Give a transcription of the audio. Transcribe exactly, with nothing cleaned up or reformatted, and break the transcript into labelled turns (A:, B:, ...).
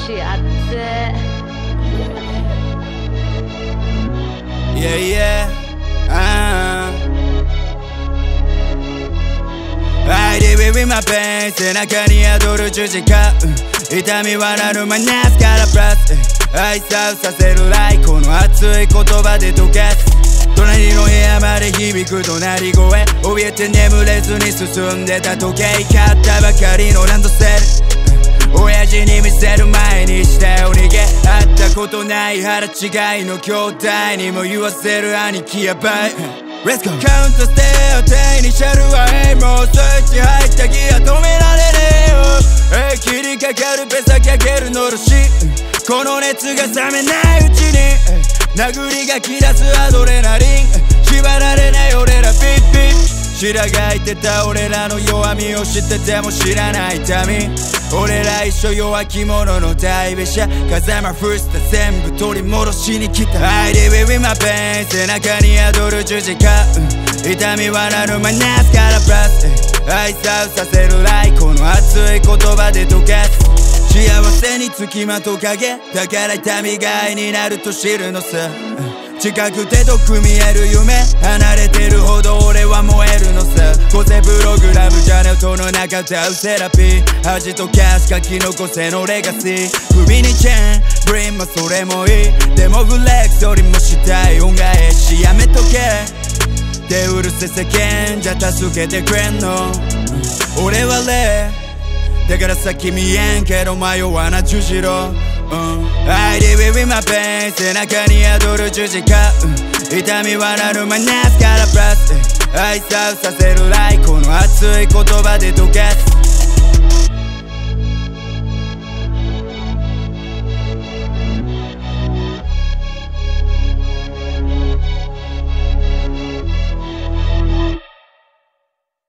A: Koshy 熱い
B: Yeah yeah uh. I live with my pain 背中に宿る十字架、うん、痛みはなるマイナスからプラス愛さうさせるライこの熱い言葉で溶かす隣の部屋まで響く怒鳴り声怯えて眠れずに進んでた時計買ったばかりのランドセル親父に見せる前にしたお逃げ会ったことない腹違いの兄弟にも言わせる兄貴やばい Let's go カウントステーを手にシャルはエイもうスイッチ入ったギア止められねえよ、えー、切りかかるペサかけるのろしこの熱が冷めないうちに殴りがき出すアドレナリン縛られない俺らピッピッ白がいてた俺らの弱みを知ってても知らない痛み俺ら一緒弱き者の代弁者風間フスタ全部取り戻しに来た I live with my pain 背中に宿る十字架、うん、痛みはなるマイナスからプラス愛さうさせるライこの熱い言葉で溶かす幸せにつきまと影だから痛みが愛になると知るのさ、うん、近くて遠く見える夢離れてるほど俺は燃えるのさ個性プログラムじゃね音の中歌うセラピー恥とキャス書き残せのレガシー首にチェーンブリンもそれもいいでもフレックスよりもしたい恩返しやめとけでうるせ世間じゃ助けてくれんの、うん、俺はレだから先見えんけど迷わな十字路、うん、I live with my pain 背中に宿る十字架、うん、痛みはなるマイナスからプラス愛さうさせるライこの熱い言葉で溶かす